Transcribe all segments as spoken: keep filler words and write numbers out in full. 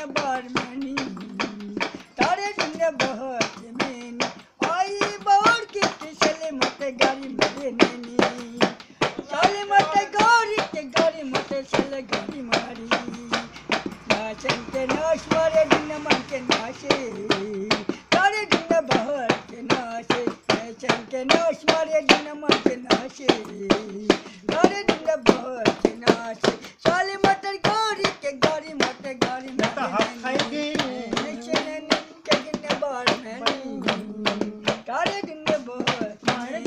दिन बार मैनी तारे दिन बहुत मैनी आई बार के चले मत गाड़ी मरे नैनी चले मत गाड़ी के गाड़ी मत चले गाड़ी मारी नाचन के नाश मारे दिन मन के नाशे तारे दिन बहुत के नाशे नाचन के नाश मारे दिन मन के नाशे तारे दिन बहुत के नाशे चले मत गाड़ी के गाड़ी मत गाड़ी मरे के दिन बार मैनी तारे दिन बहुत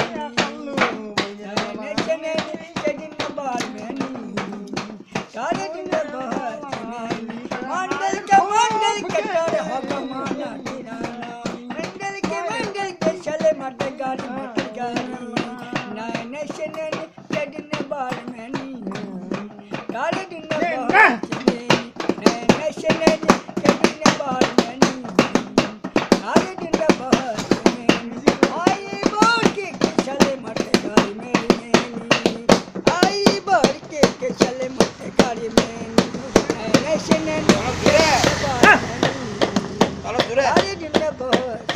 के दिन बार मैनी तारे दिन बहुत मंडल के मंडल के तारे हकमाना दिनाना मंडल के मंडल के चले मत गाड़ी मत गाड़ी नैन शनन के दिन बार मैनी तारे दिन बहुत नैन शनन के दिन बार मैनी तारे दिन बहुत आई बोल के चले मत गाड़ी मेरी नैनी आई बोल के चले मत गाड़ी मेरी नैन शनन तारे दिन बहुत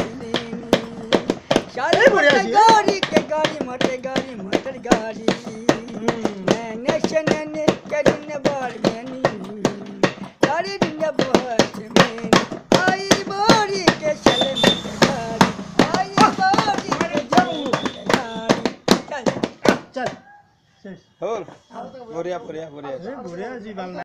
चले मत गाड़ी के गाड़ी मत गाड़ी मत गाड़ी नैन शनन के दिन बार मैनी तारे दिन बहुत आई बोरी के चले मत गाड़ी आई बोरी के जाऊं गाड़ी चल चल और बढ़िया बढ़िया बढ़िया बढ़िया जी बाल